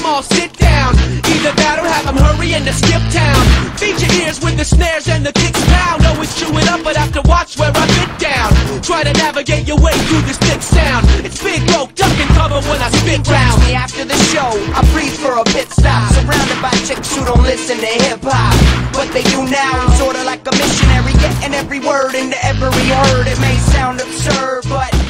all sit down. Either that or have them hurry and to skip town. Feed your ears with the snares and the kicks pound. Always chew it up, but have to watch where I get down. Try to navigate your way through this thick sound. It's big rope, duck and cover when I spit round. Me after the show, I breathe for a pit stop. Surrounded by chicks who don't listen to hip-hop, but they do now. I'm sorta like a missionary, getting every word into every herd. It may sound absurd, but